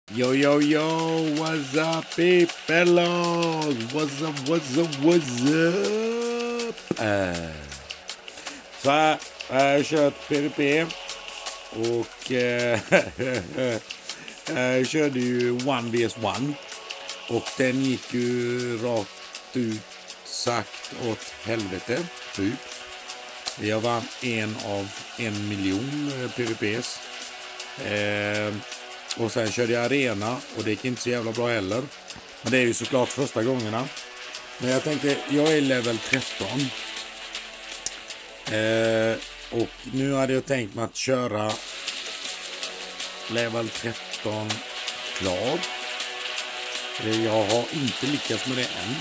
Yo, yo, yo, what's up peoples? What's up, what's up, what's up? Så här, jag har kört PvP och jag körde ju 1vs1 och den gick ju rakt ut sagt åt helvete, typ. Jag vann en av 1 miljon PvPs. Och sen körde jag arena och det gick inte så jävla bra heller. Men det är ju såklart första gångerna. Men jag tänkte, jag är level 13. Och nu hade jag tänkt mig att köra level 13 klar. Jag har inte lyckats med det än.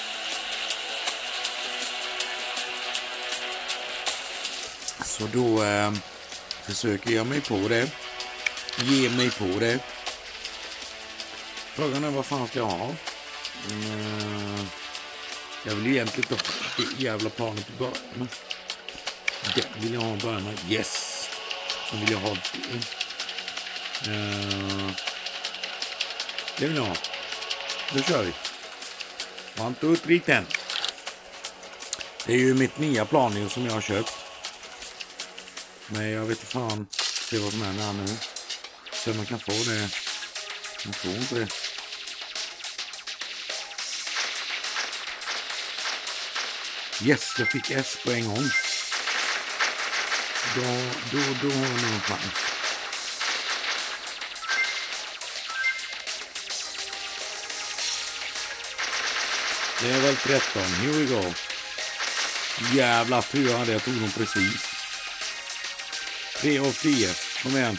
Så då försöker jag mig på det. Ge mig på det. Frågan är vad fan ska jag ha? Jag vill ju egentligen inte ha det jävla planet i början. Det vill jag ha i början. Yes. Så vill jag ha det. Det vill jag ha. Då kör vi. 1, 2, 3, 10. Det är ju mitt nya plan som jag har köpt. Men jag vet inte fan. Se vad som händer här nu. Så man kan få det. Man får inte det. Yes, jag fick S på en gång. Då har jag någon chans. Det är väl 13. Here we go. Jävla tur hade jag tog dem precis. 3 av 10. Kom igen.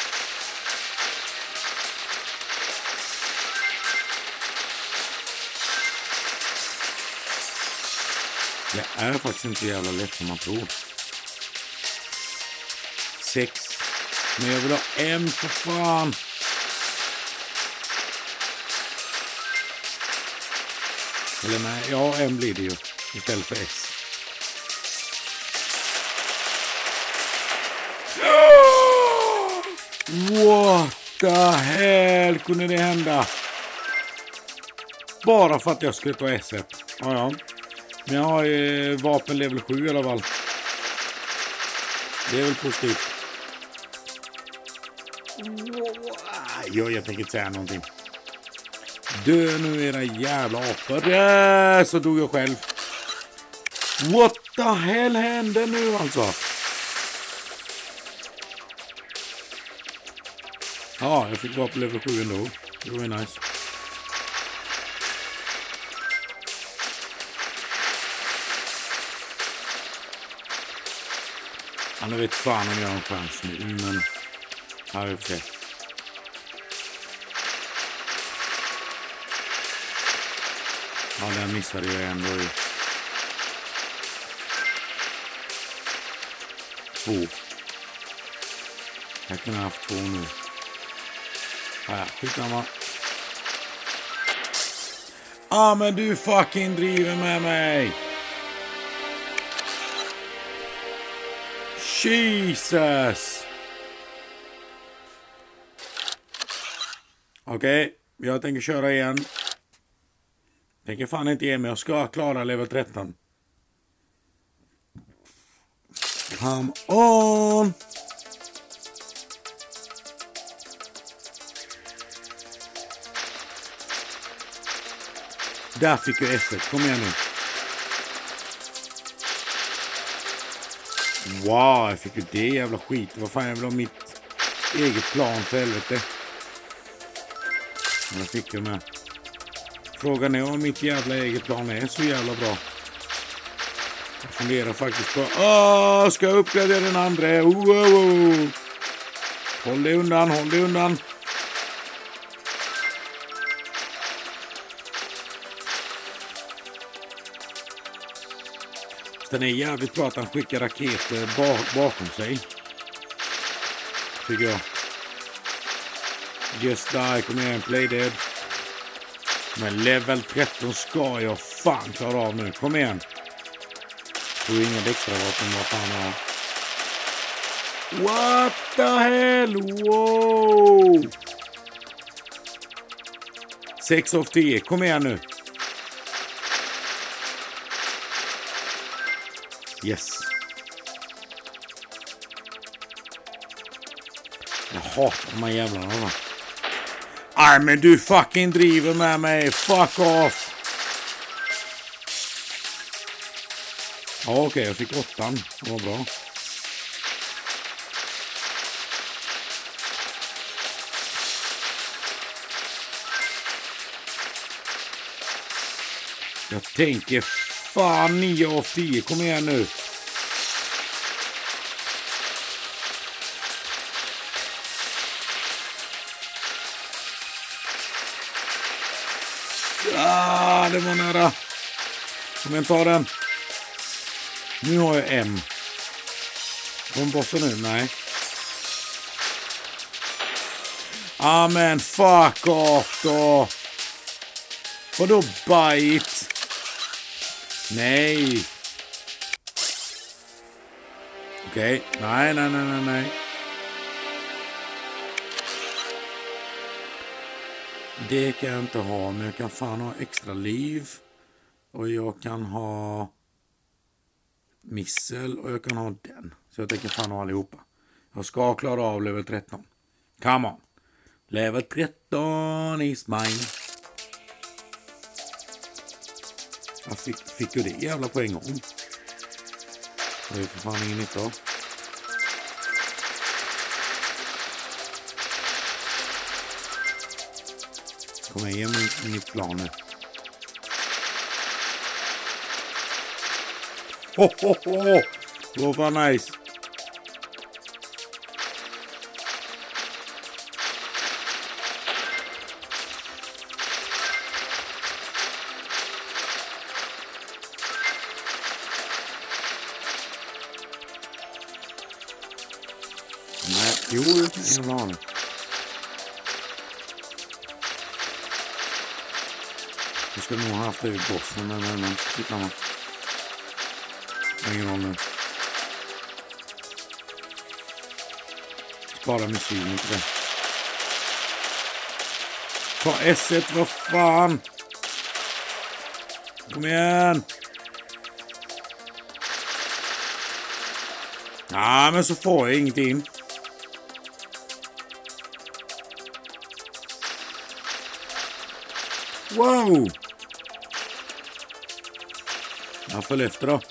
Det är faktiskt inte jävla lätt som man tror. 6. Men jag vill ha M för fan. Eller nej, ja M blir det ju. Istället för S. What the hell kunde det hända? Bara för att jag skulle ta S1. Ja. Men jag har ju vapen level 7 i alla fall. Det är väl positivt. Jag tänker inte säga någonting. Dö nu era jävla apor. Så dog jag själv. What the hell hände nu alltså? Ja, jag fick vapen level 7 ändå. Det var ju nice. Ja, nu vet fan om jag har en chans nu, men ja, vi får se. Ja, den missade jag ändå ju. 2. Jag kunde ha haft 2 nu. Ja, skitsamma. Men du fucking driver med mig. Jesus! Okej, jag tänker köra igen. Tänker fan inte ge mig. Jag ska klara level 13. Come on! Där fick jag S1. Kom igen nu. Wow, jag fick ju det jävla skit. Vad fan, jag vill ha mitt eget plan för helvete. Men jag fick ju med. Frågan är om mitt jävla eget plan är så jävla bra. Jag funderar faktiskt på... ska jag uppgradera den andra? Håll dig undan, håll dig undan. Den är jävligt bra att han skickar raketer bakom sig. Tycker jag. Just die, kom igen, play dead. Men level 13 ska jag fan klara av nu. Kom igen. Det är inga extra vapen, vad fan är. What the hell? Wow! 6 av 10. Kom igen nu. Yes. Jag hatar de här jävlarna. Nej, men du fucking driver med mig. Fuck off. Ja, okej, jag fick 8. Det var bra. Jag tänker fan 9 av 10. Kom igen nu. Ja, det var nära. Kom igen, ta den. Nu har jag M. Kom bossen nu? Nej. Amen, fuck off då. Vadå bite? Nej. Okej. Nej. Det kan jag inte ha, men jag kan fan ha extra liv. Och jag kan ha missel och jag kan ha den. Så jag tänker fan ha allihopa. Jag ska klara av level 13. Come on. Level 13 is mine. Jag fick ju det jävla på en gång. Det är för fan ingen nytta av. Kom igen med mitt plan nu. Ho. Det var fan nice. Nej, jo, jag kan ha det. Jag skulle nog ha haft det i bossen, men titta man. Ingen roll nu. Spara musiken till det. Ta S1, vad fan. Kom igen. Ja, men så får jag ingenting. Wow. Jag föll efter då.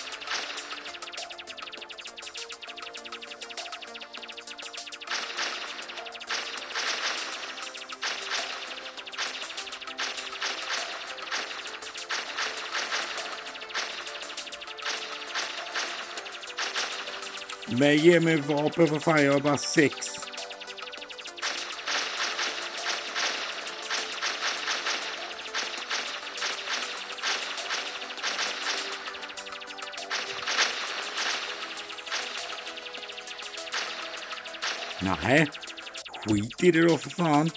Men ge mig vapen för fan, jag har bara 6. Nej, skit i det då för fan.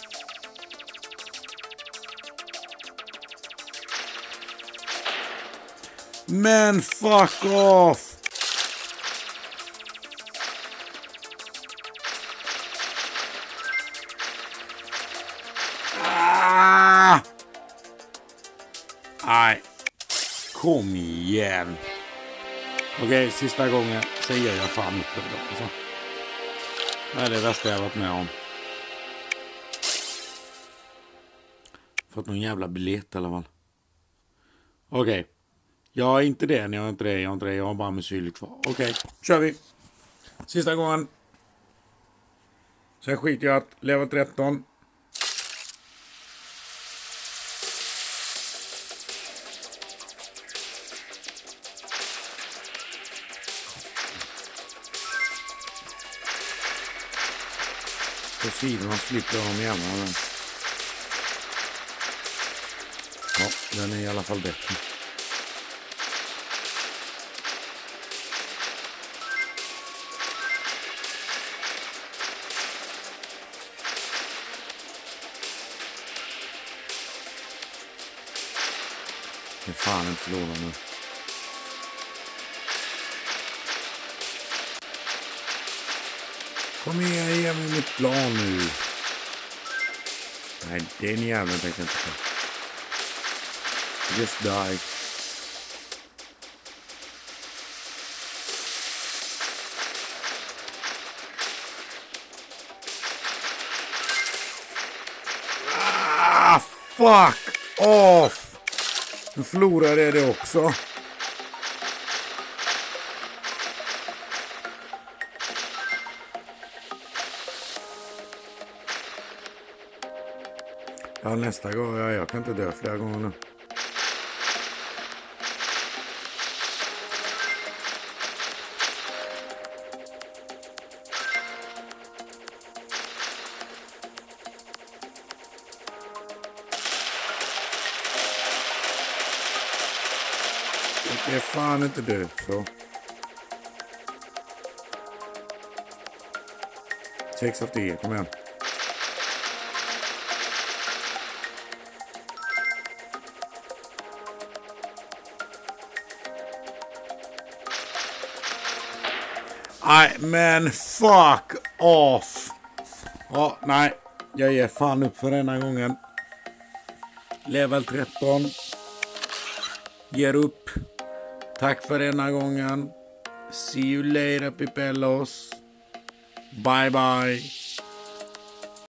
Men fuck off. Nej, kom igen. Okej, sista gången så ger jag fan upp det då. Alltså. Det är det värsta jag varit med om. Fått någon jävla biljett i alla fall. Okej. Jag är inte det, jag har inte det, jag har bara musyl kvar. Okej, kör vi. Sista gången. Sen skiter jag att level 13. På sidorna slipper jag dem gärna. Ja, den är i alla fall bättre. Jag fan inte förlora nu. Kom igen, ge mig mitt plan nu. Nej, den jäveln tänkte jag inte på. Just die. Fuck off! Nu förlorade jag det också. Ja, nästa gång. Jag kan inte dö flera gånger nu. Det är fan inte dö, så. 6 av 10, kom igen. Nej, men fuck off. Ja, nej. Jag ger fan upp för denna gången. Level 13. Ger upp. Tack för denna gången. See you later, Pipellos. Bye bye.